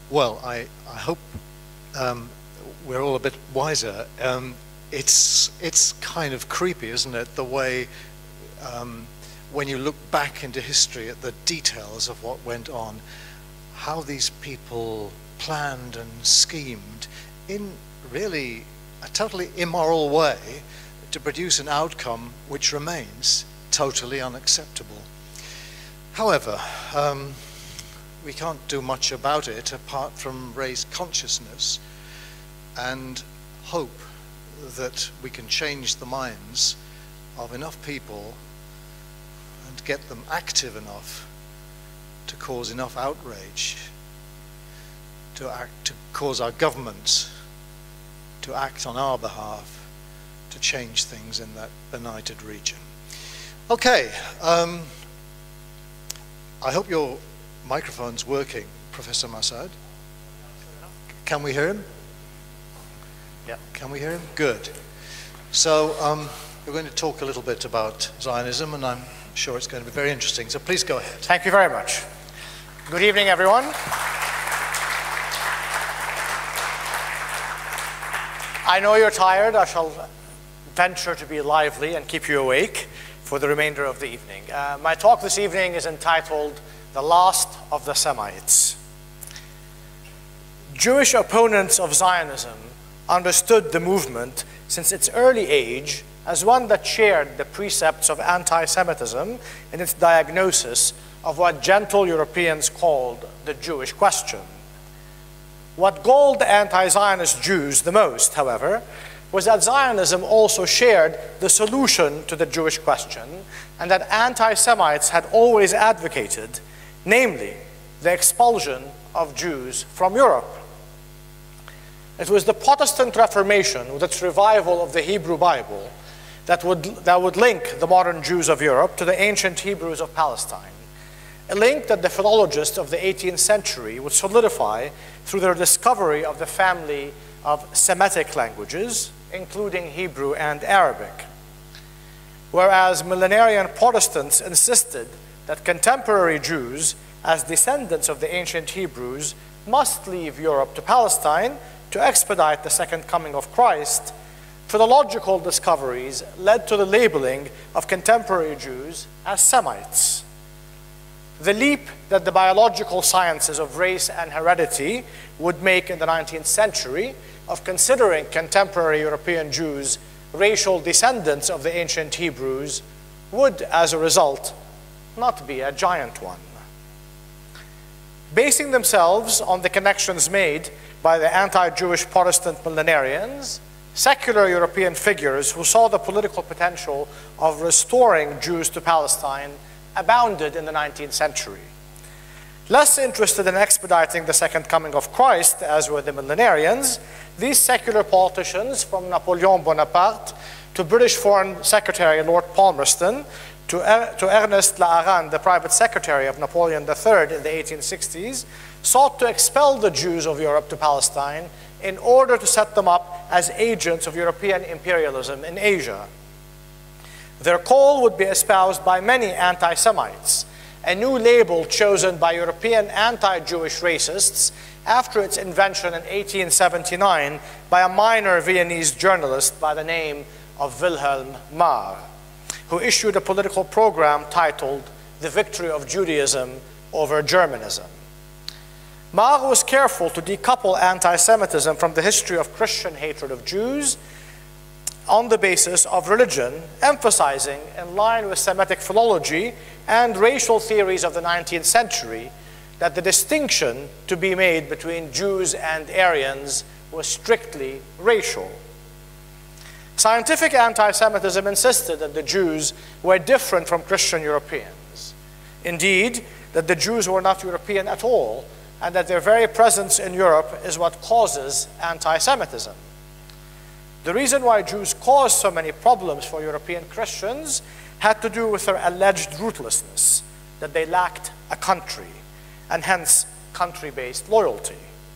Well, I hope we're all a bit wiser. It's kind of creepy, isn't it, the way when you look back into history at the details of what went on, how these people planned and schemed in really a totally immoral way to produce an outcome which remains totally unacceptable. However, we can't do much about it apart from raise consciousness and hope that we can change the minds of enough people and get them active enough to cause enough outrage, to cause our governments to act on our behalf to change things in that benighted region. Okay, I hope your microphone's working, Professor Massad. Can we hear him? Yeah. Can we hear him? Good. So we're going to talk a little bit about Zionism, and I'm sure it's going to be very interesting. So please go ahead. Thank you very much. Good evening, everyone. I know you're tired. I shall venture to be lively and keep you awake for the remainder of the evening. My talk this evening is entitled "The Last of the Semites." Jewish opponents of Zionism understood the movement since its early age as one that shared the precepts of anti-Semitism in its diagnosis of what gentle Europeans called the Jewish question. What galled anti-Zionist Jews the most, however, was that Zionism also shared the solution to the Jewish question, and that anti-Semites had always advocated, namely, the expulsion of Jews from Europe. It was the Protestant Reformation, with its revival of the Hebrew Bible, that would link the modern Jews of Europe to the ancient Hebrews of Palestine, a link that the philologists of the 18th century would solidify through their discovery of the family of Semitic languages, including Hebrew and Arabic. Whereas millenarian Protestants insisted that contemporary Jews, as descendants of the ancient Hebrews, must leave Europe to Palestine to expedite the second coming of Christ, philological discoveries led to the labeling of contemporary Jews as Semites. The leap that the biological sciences of race and heredity would make in the 19th century of considering contemporary European Jews racial descendants of the ancient Hebrews would, as a result, not be a giant one. Basing themselves on the connections made by the anti-Jewish Protestant millenarians, secular European figures who saw the political potential of restoring Jews to Palestine abounded in the 19th century. Less interested in expediting the second coming of Christ, as were the millenarians, these secular politicians, from Napoleon Bonaparte to British Foreign Secretary Lord Palmerston, to Ernest L'Aran, the private secretary of Napoleon III in the 1860s, sought to expel the Jews of Europe to Palestine in order to set them up as agents of European imperialism in Asia. Their call would be espoused by many anti-Semites, a new label chosen by European anti-Jewish racists after its invention in 1879 by a minor Viennese journalist by the name of Wilhelm Marr, who issued a political program titled "The Victory of Judaism over Germanism." Marr was careful to decouple anti-Semitism from the history of Christian hatred of Jews on the basis of religion, emphasizing, in line with Semitic philology and racial theories of the 19th century, that the distinction to be made between Jews and Aryans was strictly racial. Scientific anti-Semitism insisted that the Jews were different from Christian Europeans. Indeed, that the Jews were not European at all, and that their very presence in Europe is what causes anti-Semitism. The reason why Jews caused so many problems for European Christians had to do with their alleged rootlessness, that they lacked a country, and hence country-based loyalty.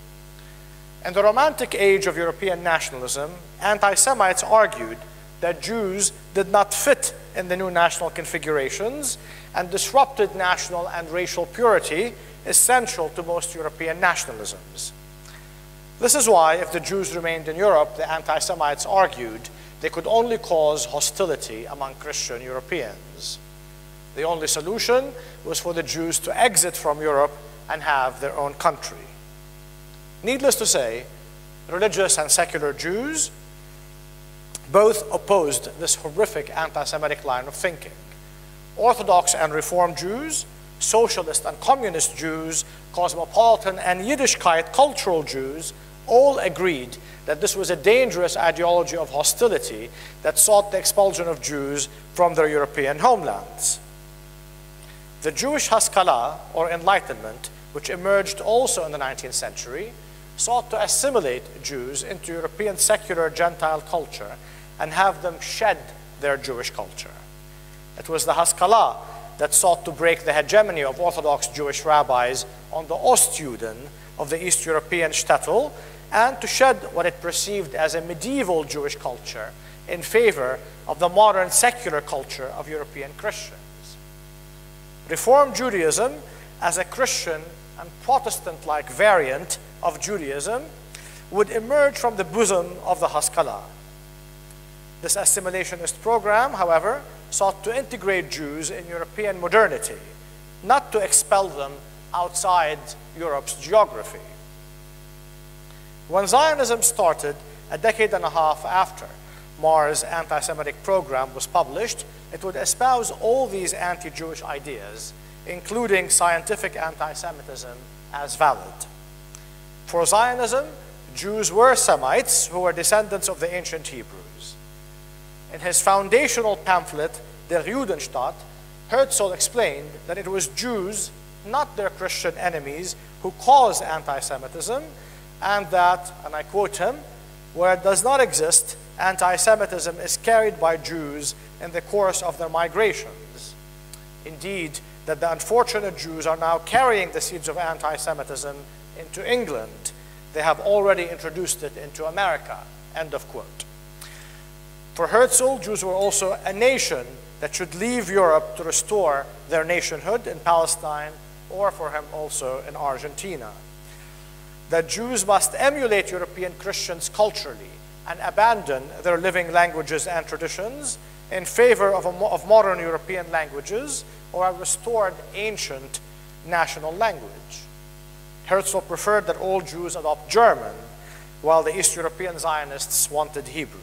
In the Romantic age of European nationalism, anti-Semites argued that Jews did not fit in the new national configurations and disrupted national and racial purity essential to most European nationalisms. This is why, if the Jews remained in Europe, the anti-Semites argued they could only cause hostility among Christian Europeans. The only solution was for the Jews to exit from Europe and have their own country. Needless to say, religious and secular Jews both opposed this horrific anti-Semitic line of thinking. Orthodox and Reform Jews, socialist and communist Jews, cosmopolitan and Yiddishkeit cultural Jews all agreed that this was a dangerous ideology of hostility that sought the expulsion of Jews from their European homelands. The Jewish Haskalah, or Enlightenment, which emerged also in the 19th century, sought to assimilate Jews into European secular Gentile culture and have them shed their Jewish culture. It was the Haskalah that sought to break the hegemony of Orthodox Jewish rabbis on the Ostjuden of the East European shtetl and to shed what it perceived as a medieval Jewish culture in favor of the modern secular culture of European Christians. Reform Judaism, as a Christian and Protestant-like variant of Judaism, would emerge from the bosom of the Haskalah. This assimilationist program, however, sought to integrate Jews in European modernity, not to expel them outside Europe's geography. When Zionism started a decade and a half after Marr's anti-Semitic program was published, it would espouse all these anti-Jewish ideas, including scientific anti-Semitism, as valid. For Zionism, Jews were Semites who were descendants of the ancient Hebrews. In his foundational pamphlet, Der Judenstaat, Herzl explained that it was Jews, not their Christian enemies, who caused anti-Semitism, and that, and I quote him, where it does not exist, anti-Semitism is carried by Jews in the course of their migrations. Indeed, that the unfortunate Jews are now carrying the seeds of anti-Semitism into England. They have already introduced it into America, end of quote. For Herzl, Jews were also a nation that should leave Europe to restore their nationhood in Palestine, or for him also in Argentina. That Jews must emulate European Christians culturally and abandon their living languages and traditions in favor of modern European languages or a restored ancient national language. Herzl preferred that all Jews adopt German, while the East European Zionists wanted Hebrew.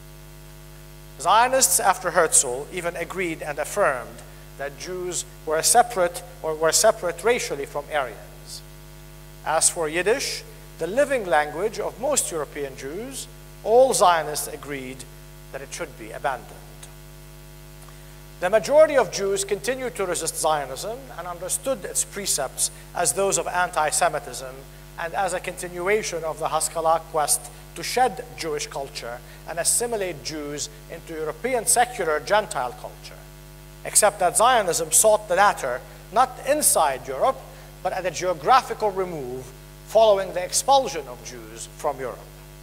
Zionists, after Herzl, even agreed and affirmed that Jews were separate racially from Aryans. As for Yiddish, the living language of most European Jews, all Zionists agreed that it should be abandoned. The majority of Jews continued to resist Zionism and understood its precepts as those of anti-Semitism and as a continuation of the Haskalah quest to shed Jewish culture and assimilate Jews into European secular Gentile culture, except that Zionism sought the latter not inside Europe, but at a geographical remove following the expulsion of Jews from Europe.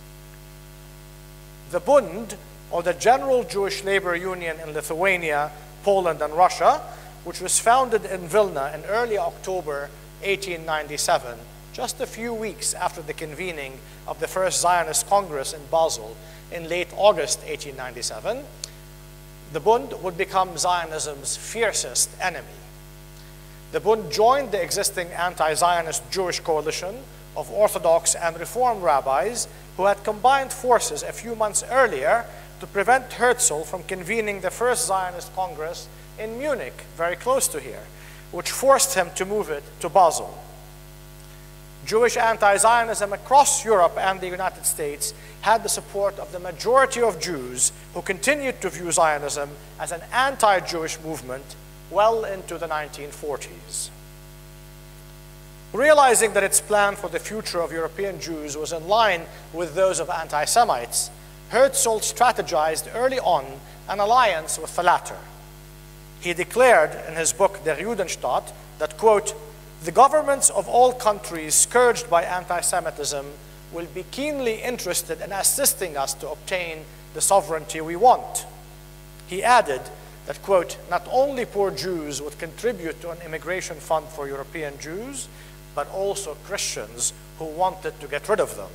The Bund, or the General Jewish Labor Union in Lithuania, Poland, and Russia, which was founded in Vilna in early October 1897, just a few weeks after the convening of the first Zionist Congress in Basel in late August 1897, the Bund would become Zionism's fiercest enemy. The Bund joined the existing anti-Zionist Jewish coalition of Orthodox and Reform rabbis who had combined forces a few months earlier to prevent Herzl from convening the first Zionist Congress in Munich, very close to here, which forced him to move it to Basel. Jewish anti-Zionism across Europe and the United States had the support of the majority of Jews who continued to view Zionism as an anti-Jewish movement well into the 1940s. Realizing that its plan for the future of European Jews was in line with those of anti-Semites, Herzl strategized early on an alliance with the latter. He declared in his book Der Judenstaat that, quote, "The governments of all countries scourged by anti-Semitism will be keenly interested in assisting us to obtain the sovereignty we want." He added that, quote, "Not only poor Jews would contribute to an immigration fund for European Jews, but also Christians who wanted to get rid of them.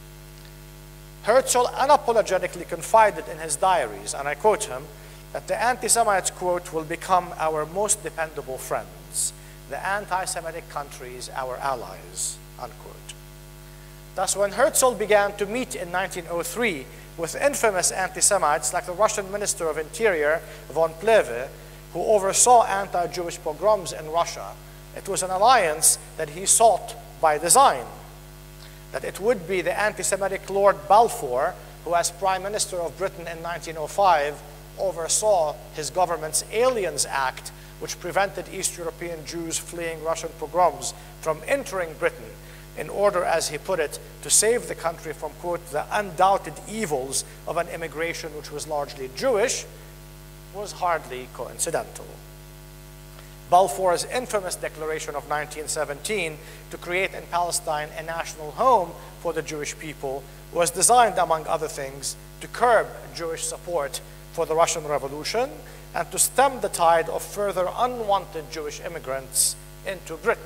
Herzl unapologetically confided in his diaries, and I quote him, that the anti-Semites, quote, will become our most dependable friends, the anti-Semitic countries our allies, unquote. Thus, when Herzl began to meet in 1903 with infamous anti-Semites like the Russian Minister of Interior, von Plehve, who oversaw anti-Jewish pogroms in Russia, it was an alliance that he sought by design. That it would be the anti-Semitic Lord Balfour, who as Prime Minister of Britain in 1905 oversaw his government's Aliens Act, which prevented East European Jews fleeing Russian pogroms from entering Britain in order, as he put it, to save the country from, quote, the undoubted evils of an immigration which was largely Jewish, was hardly coincidental. Balfour's infamous declaration of 1917 to create in Palestine a national home for the Jewish people was designed, among other things, to curb Jewish support for the Russian Revolution and to stem the tide of further unwanted Jewish immigrants into Britain.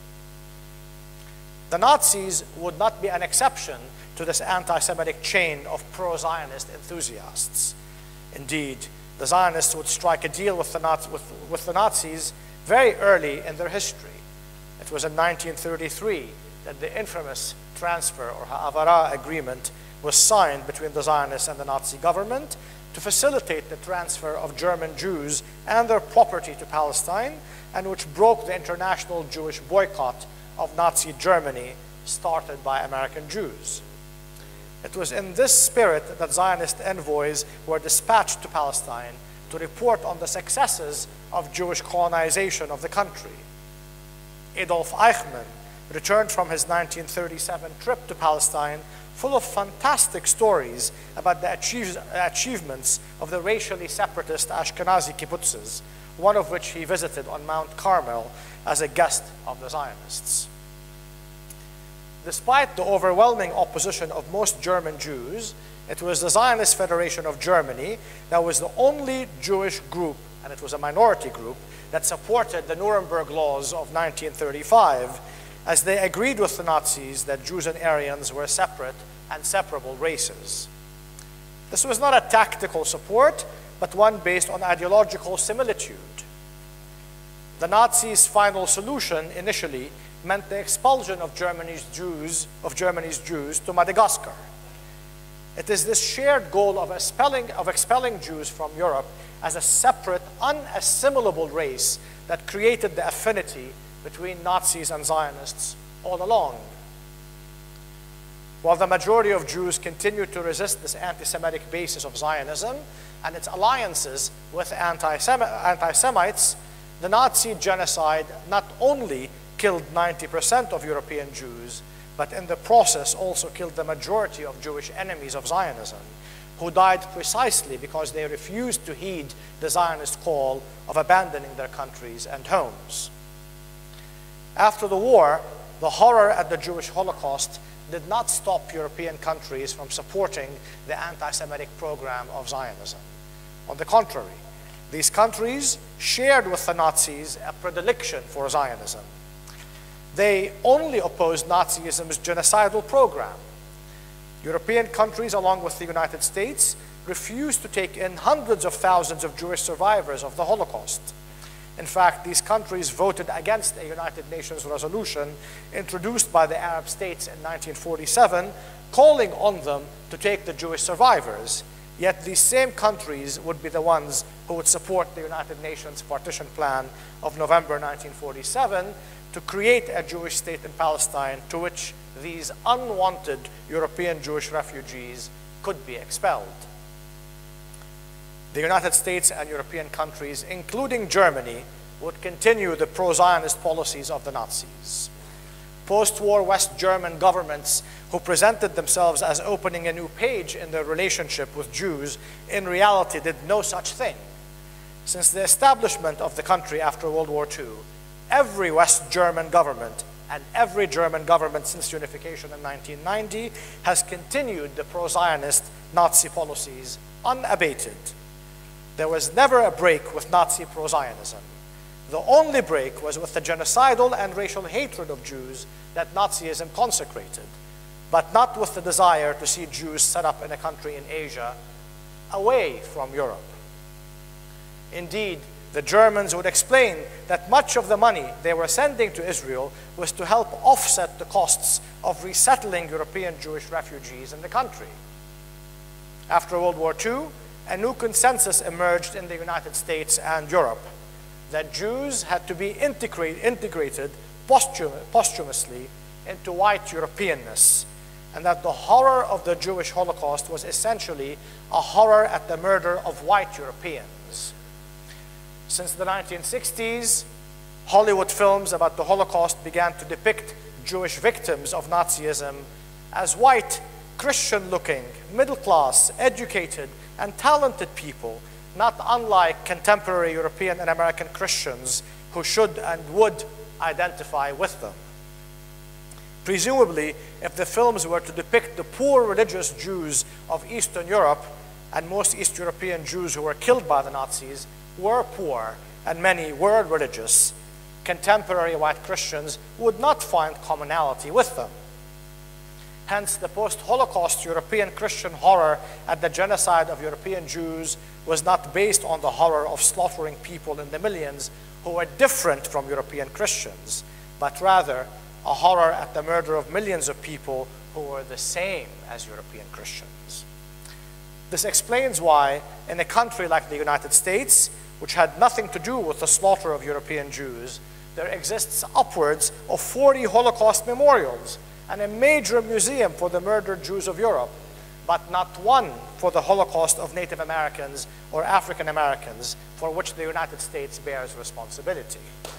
The Nazis would not be an exception to this anti-Semitic chain of pro-Zionist enthusiasts. Indeed, the Zionists would strike a deal with the Nazis very early in their history. It was in 1933 that the infamous transfer or Ha'avara agreement was signed between the Zionists and the Nazi government to facilitate the transfer of German Jews and their property to Palestine, and which broke the international Jewish boycott of Nazi Germany started by American Jews. It was in this spirit that Zionist envoys were dispatched to Palestine to report on the successes of Jewish colonization of the country. Adolf Eichmann returned from his 1937 trip to Palestine full of fantastic stories about the achievements of the racially separatist Ashkenazi kibbutzes, one of which he visited on Mount Carmel as a guest of the Zionists. Despite the overwhelming opposition of most German Jews, it was the Zionist Federation of Germany that was the only Jewish group, and it was a minority group, that supported the Nuremberg Laws of 1935, as they agreed with the Nazis that Jews and Aryans were separate and separable races. This was not a tactical support, but one based on ideological similitude. The Nazis' final solution initially meant the expulsion of Germany's Jews to Madagascar. It is this shared goal of expelling Jews from Europe as a separate, unassimilable race that created the affinity between Nazis and Zionists all along. While the majority of Jews continued to resist this anti-Semitic basis of Zionism and its alliances with anti-Semites, the Nazi genocide not only killed 90% of European Jews, but in the process also killed the majority of Jewish enemies of Zionism, who died precisely because they refused to heed the Zionist call of abandoning their countries and homes. After the war, the horror at the Jewish Holocaust did not stop European countries from supporting the anti-Semitic program of Zionism. On the contrary, these countries shared with the Nazis a predilection for Zionism. They only opposed Nazism's genocidal program. European countries, along with the United States, refused to take in hundreds of thousands of Jewish survivors of the Holocaust. In fact, these countries voted against a United Nations resolution introduced by the Arab states in 1947, calling on them to take the Jewish survivors. Yet these same countries would be the ones who would support the United Nations partition plan of November 1947 to create a Jewish state in Palestine to which these unwanted European Jewish refugees could be expelled. The United States and European countries, including Germany, would continue the pro-Zionist policies of the Nazis. Post-war West German governments who presented themselves as opening a new page in their relationship with Jews in reality did no such thing. Since the establishment of the country after World War II, every West German government and every German government since unification in 1990 has continued the pro-Zionist Nazi policies unabated. There was never a break with Nazi pro-Zionism. The only break was with the genocidal and racial hatred of Jews that Nazism consecrated, but not with the desire to see Jews set up in a country in Asia away from Europe. Indeed, the Germans would explain that much of the money they were sending to Israel was to help offset the costs of resettling European Jewish refugees in the country. After World War II, a new consensus emerged in the United States and Europe that Jews had to be integrated posthumously into white Europeanness, and that the horror of the Jewish Holocaust was essentially a horror at the murder of white Europeans. Since the 1960s, Hollywood films about the Holocaust began to depict Jewish victims of Nazism as white, Christian-looking, middle-class, educated, and talented people, not unlike contemporary European and American Christians who should and would identify with them. Presumably, if the films were to depict the poor religious Jews of Eastern Europe, and most East European Jews who were killed by the Nazis were poor and many were religious, contemporary white Christians would not find commonality with them. Hence, the post-Holocaust European Christian horror at the genocide of European Jews was not based on the horror of slaughtering people in the millions who were different from European Christians, but rather a horror at the murder of millions of people who were the same as European Christians. This explains why, in a country like the United States, which had nothing to do with the slaughter of European Jews, there exists upwards of 40 Holocaust memorials and a major museum for the murdered Jews of Europe, but not one for the Holocaust of Native Americans or African Americans, for which the United States bears responsibility.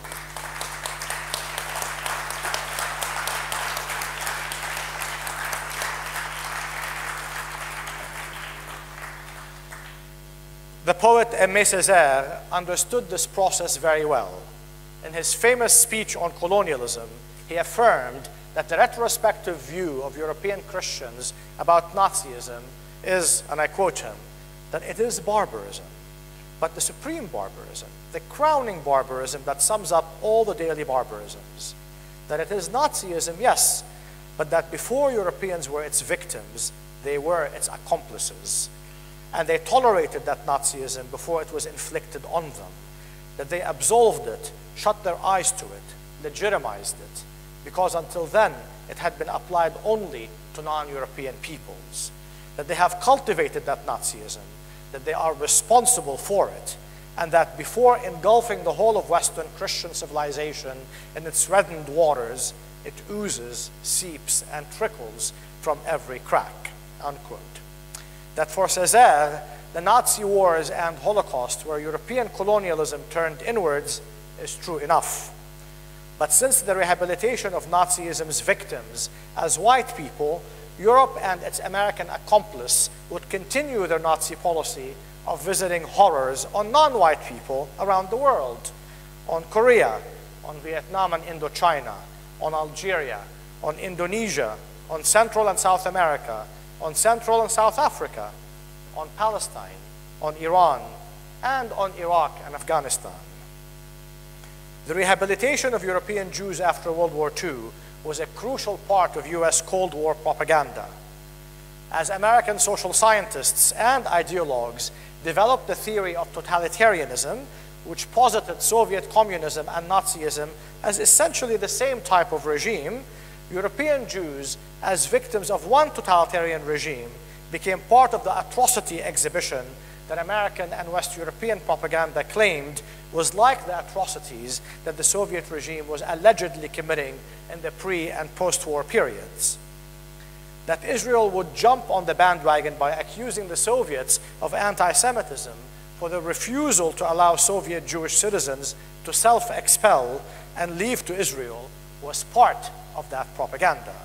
The poet Aimé Césaire understood this process very well. In his famous speech on colonialism, he affirmed that the retrospective view of European Christians about Nazism is, and I quote him, that it is barbarism, but the supreme barbarism, the crowning barbarism that sums up all the daily barbarisms. That it is Nazism, yes, but that before Europeans were its victims, they were its accomplices. And they tolerated that Nazism before it was inflicted on them. That they absolved it, shut their eyes to it, legitimized it, because until then it had been applied only to non-European peoples. That they have cultivated that Nazism, that they are responsible for it, and that before engulfing the whole of Western Christian civilization in its reddened waters, it oozes, seeps, and trickles from every crack, unquote. That for Césaire, the Nazi wars and Holocaust, where European colonialism turned inwards, is true enough. But since the rehabilitation of Nazism's victims as white people, Europe and its American accomplice would continue their Nazi policy of visiting horrors on non-white people around the world, on Korea, on Vietnam and Indochina, on Algeria, on Indonesia, on Central and South America, on Central and South Africa, on Palestine, on Iran, and on Iraq and Afghanistan. The rehabilitation of European Jews after World War II was a crucial part of US Cold War propaganda. As American social scientists and ideologues developed the theory of totalitarianism, which posited Soviet communism and Nazism as essentially the same type of regime, European Jews, as victims of one totalitarian regime, became part of the atrocity exhibition that American and West European propaganda claimed was like the atrocities that the Soviet regime was allegedly committing in the pre- and post-war periods. That Israel would jump on the bandwagon by accusing the Soviets of anti-Semitism for the refusal to allow Soviet Jewish citizens to self-expel and leave to Israel was part of that propaganda.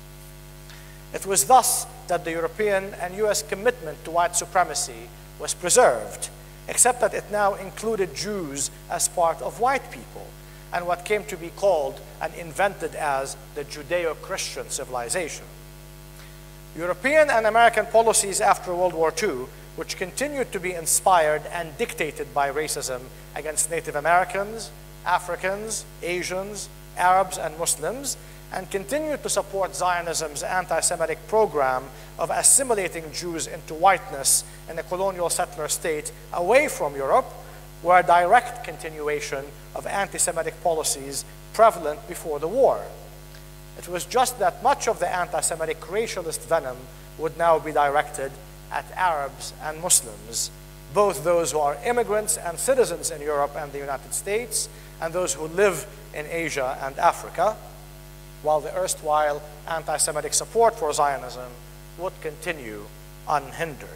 It was thus that the European and US commitment to white supremacy was preserved, except that it now included Jews as part of white people, and what came to be called and invented as the Judeo-Christian civilization. European and American policies after World War II, which continued to be inspired and dictated by racism against Native Americans, Africans, Asians, Arabs, and Muslims, and continued to support Zionism's anti-Semitic program of assimilating Jews into whiteness in a colonial settler state away from Europe, were a direct continuation of anti-Semitic policies prevalent before the war. It was just that much of the anti-Semitic racialist venom would now be directed at Arabs and Muslims, both those who are immigrants and citizens in Europe and the United States, and those who live in Asia and Africa, while the erstwhile anti-Semitic support for Zionism would continue unhindered.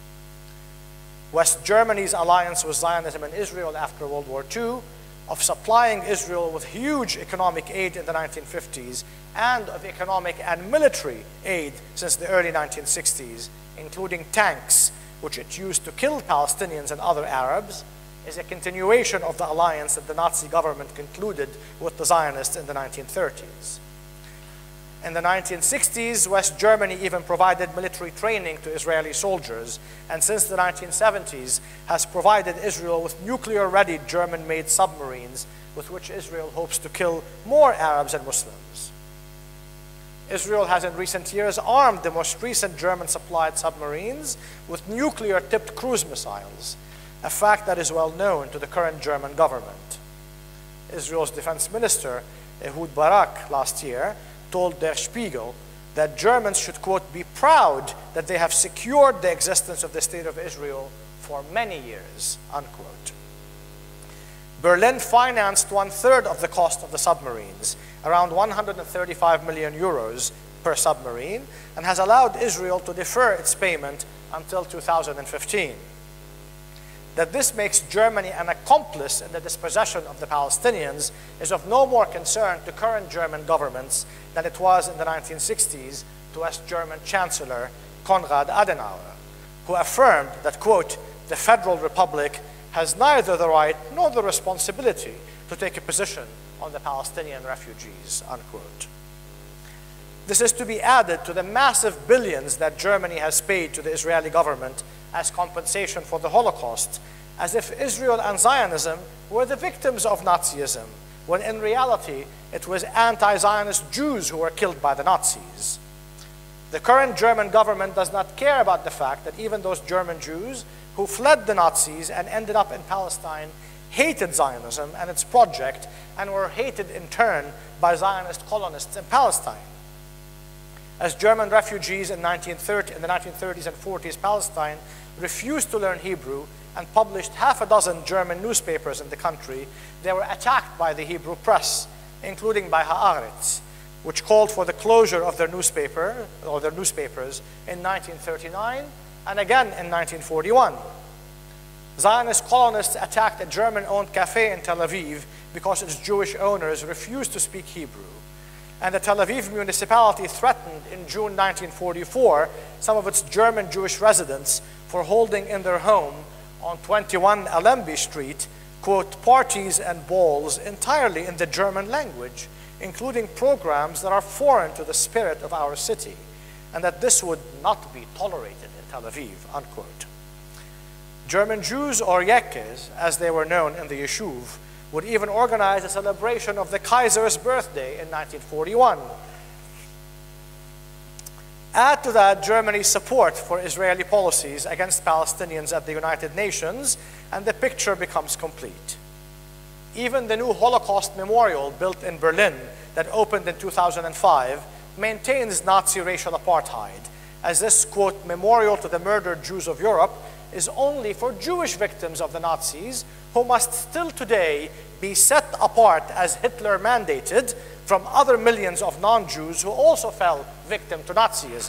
West Germany's alliance with Zionism in Israel after World War II, of supplying Israel with huge economic aid in the 1950s, and of economic and military aid since the early 1960s, including tanks, which it used to kill Palestinians and other Arabs, is a continuation of the alliance that the Nazi government concluded with the Zionists in the 1930s. In the 1960s, West Germany even provided military training to Israeli soldiers, and since the 1970s has provided Israel with nuclear-ready German-made submarines with which Israel hopes to kill more Arabs and Muslims. Israel has in recent years armed the most recent German-supplied submarines with nuclear-tipped cruise missiles, a fact that is well known to the current German government. Israel's defense minister, Ehud Barak, last year told Der Spiegel that Germans should, quote, be proud that they have secured the existence of the State of Israel for many years, unquote. Berlin financed 1/3 of the cost of the submarines, around 135 million euros per submarine, and has allowed Israel to defer its payment until 2015. That this makes Germany an accomplice in the dispossession of the Palestinians is of no more concern to current German governments than it was in the 1960s to West German Chancellor Konrad Adenauer, who affirmed that, quote, the Federal Republic has neither the right nor the responsibility to take a position on the Palestinian refugees, unquote. This is to be added to the massive billions that Germany has paid to the Israeli government as compensation for the Holocaust, as if Israel and Zionism were the victims of Nazism, when in reality it was anti-Zionist Jews who were killed by the Nazis. The current German government does not care about the fact that even those German Jews who fled the Nazis and ended up in Palestine hated Zionism and its project, and were hated in turn by Zionist colonists in Palestine. As German refugees in the 1930s and 40s Palestine refused to learn Hebrew and published half a dozen German newspapers in the country, they were attacked by the Hebrew press, including by Haaretz, which called for the closure of their newspapers in 1939 and again in 1941. Zionist colonists attacked a German-owned cafe in Tel Aviv because its Jewish owners refused to speak Hebrew. And the Tel Aviv municipality threatened in June 1944 some of its German Jewish residents for holding in their home on 21 Alembi Street, quote, parties and balls entirely in the German language, including programs that are foreign to the spirit of our city, and that this would not be tolerated in Tel Aviv, unquote. German Jews, or Yekkes, as they were known in the Yeshuv, would even organize a celebration of the Kaiser's birthday in 1941. Add to that Germany's support for Israeli policies against Palestinians at the United Nations, and the picture becomes complete. Even the new Holocaust memorial built in Berlin that opened in 2005 maintains Nazi racial apartheid, as this, quote, memorial to the murdered Jews of Europe is only for Jewish victims of the Nazis, who must still today be set apart as Hitler mandated from other millions of non-Jews who also fell victim to Nazism.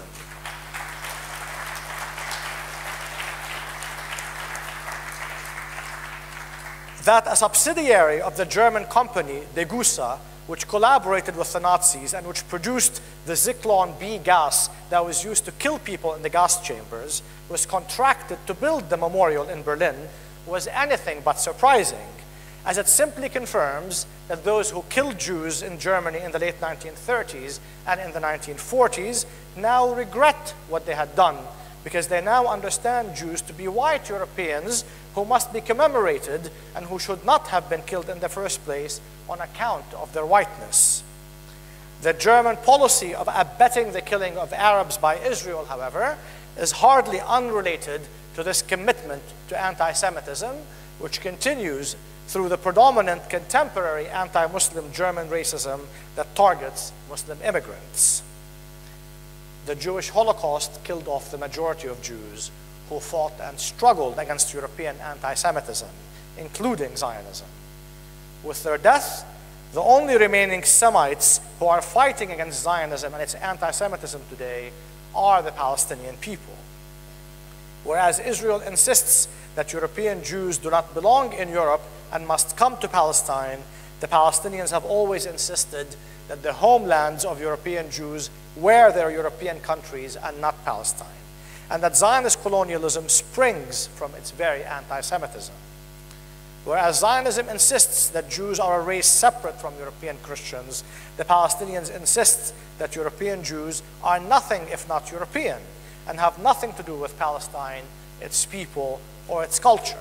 That a subsidiary of the German company, Degussa, which collaborated with the Nazis and which produced the Zyklon B gas that was used to kill people in the gas chambers, was contracted to build the memorial in Berlin, was anything but surprising, as it simply confirms that those who killed Jews in Germany in the late 1930s and in the 1940s now regret what they had done because they now understand Jews to be white Europeans who must be commemorated and who should not have been killed in the first place on account of their whiteness. The German policy of abetting the killing of Arabs by Israel, however, is hardly unrelated to this commitment to anti-Semitism, which continues through the predominant contemporary anti-Muslim German racism that targets Muslim immigrants. The Jewish Holocaust killed off the majority of Jews who fought and struggled against European anti-Semitism, including Zionism. With their death, the only remaining Semites who are fighting against Zionism and its anti-Semitism today are the Palestinian people. Whereas Israel insists that European Jews do not belong in Europe and must come to Palestine, the Palestinians have always insisted that the homelands of European Jews were their European countries and not Palestine, and that Zionist colonialism springs from its very anti-Semitism. Whereas Zionism insists that Jews are a race separate from European Christians, the Palestinians insist that European Jews are nothing if not European and have nothing to do with Palestine, its people, or its culture.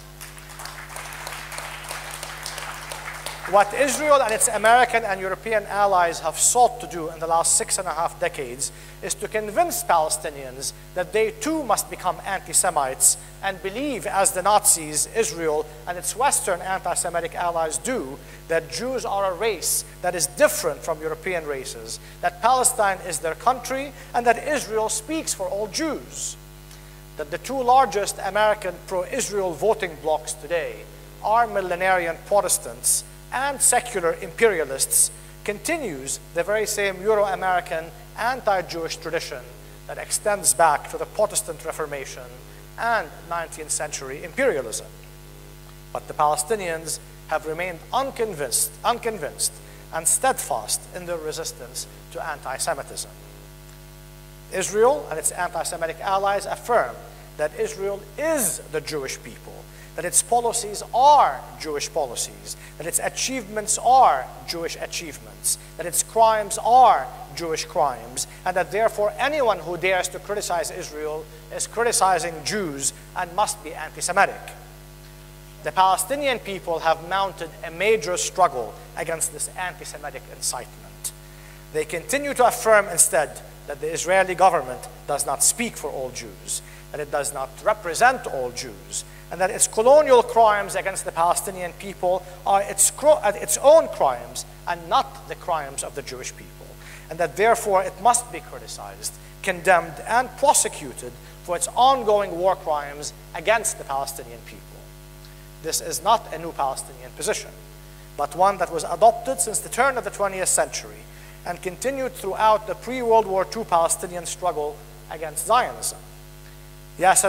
What Israel and its American and European allies have sought to do in the last 6.5 decades is to convince Palestinians that they too must become anti-Semites and believe, as the Nazis, Israel, and its Western anti-Semitic allies do, that Jews are a race that is different from European races, that Palestine is their country, and that Israel speaks for all Jews. That the two largest American pro-Israel voting blocs today are millenarian Protestants and secular imperialists continues the very same Euro-American anti-Jewish tradition that extends back to the Protestant Reformation and 19th century imperialism. But the Palestinians have remained unconvinced and steadfast in their resistance to anti-Semitism. Israel and its anti-Semitic allies affirm that Israel is the Jewish people, that its policies are Jewish policies, that its achievements are Jewish achievements, that its crimes are Jewish crimes, and that therefore anyone who dares to criticize Israel is criticizing Jews and must be anti-Semitic. The Palestinian people have mounted a major struggle against this anti-Semitic incitement. They continue to affirm instead that the Israeli government does not speak for all Jews, that it does not represent all Jews, and that its colonial crimes against the Palestinian people are its own crimes and not the crimes of the Jewish people, and that therefore it must be criticized, condemned, and prosecuted for its ongoing war crimes against the Palestinian people. This is not a new Palestinian position, but one that was adopted since the turn of the 20th century and continued throughout the pre-World War II Palestinian struggle against Zionism. Yasser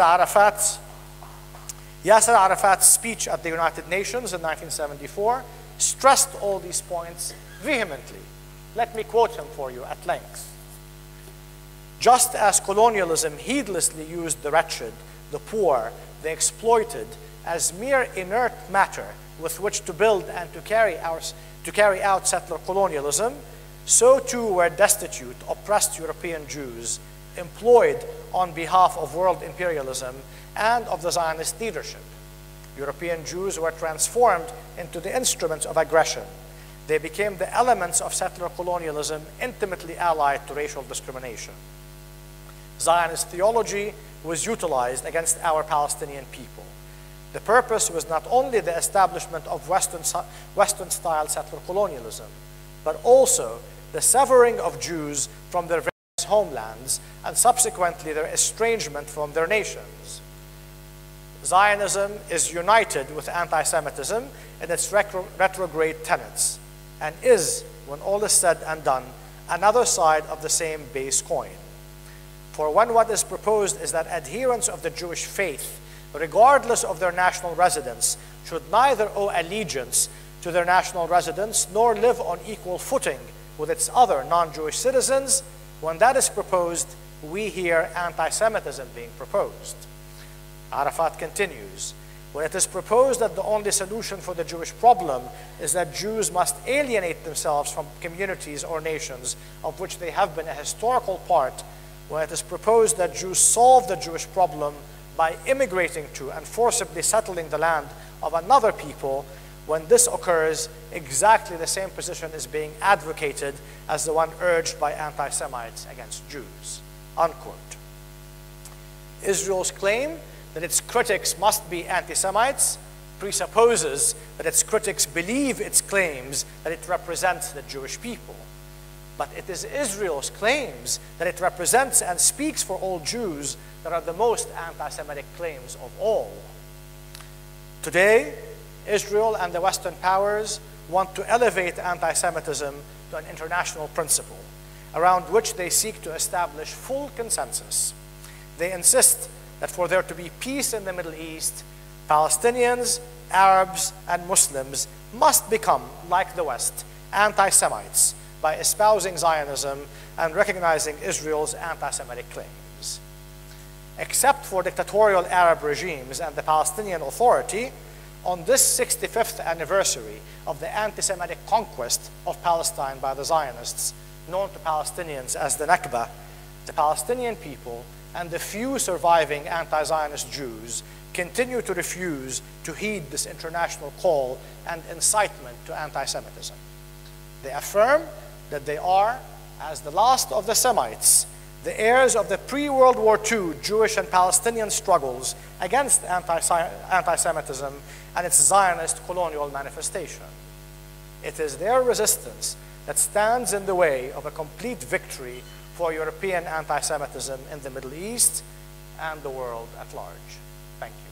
Arafat's speech at the United Nations in 1974 stressed all these points vehemently. Let me quote him for you at length. Just as colonialism heedlessly used the wretched, the poor, the exploited as mere inert matter with which to build and to carry out settler colonialism, so too were destitute, oppressed European Jews employed on behalf of world imperialism and of the Zionist leadership. European Jews were transformed into the instruments of aggression. They became the elements of settler colonialism intimately allied to racial discrimination. Zionist theology was utilized against our Palestinian people. The purpose was not only the establishment of Western-style settler colonialism, but also the severing of Jews from their various homelands and subsequently their estrangement from their nations. Zionism is united with anti-Semitism in its retrograde tenets and is, when all is said and done, another side of the same base coin. For when what is proposed is that adherents of the Jewish faith, regardless of their national residence, should neither owe allegiance to their national residence nor live on equal footing with its other non-Jewish citizens, when that is proposed, we hear anti-Semitism being proposed. Arafat continues, when it is proposed that the only solution for the Jewish problem is that Jews must alienate themselves from communities or nations of which they have been a historical part, when it is proposed that Jews solve the Jewish problem by immigrating to and forcibly settling the land of another people, when this occurs, exactly the same position is being advocated as the one urged by anti-Semites against Jews, unquote. Israel's claim that its critics must be anti-Semites presupposes that its critics believe its claims that it represents the Jewish people. But it is Israel's claims that it represents and speaks for all Jews that are the most anti-Semitic claims of all. Today, Israel and the Western powers want to elevate anti-Semitism to an international principle, around which they seek to establish full consensus. They insist that for there to be peace in the Middle East, Palestinians, Arabs, and Muslims must become, like the West, anti-Semites by espousing Zionism and recognizing Israel's anti-Semitic claims. Except for dictatorial Arab regimes and the Palestinian Authority, on this 65th anniversary of the anti-Semitic conquest of Palestine by the Zionists, known to Palestinians as the Nakba, the Palestinian people and the few surviving anti-Zionist Jews continue to refuse to heed this international call and incitement to anti-Semitism. They affirm that they are, as the last of the Semites, the heirs of the pre-World War II Jewish and Palestinian struggles against anti-Semitism and its Zionist colonial manifestation. It is their resistance that stands in the way of a complete victory for European anti-Semitism in the Middle East and the world at large. Thank you.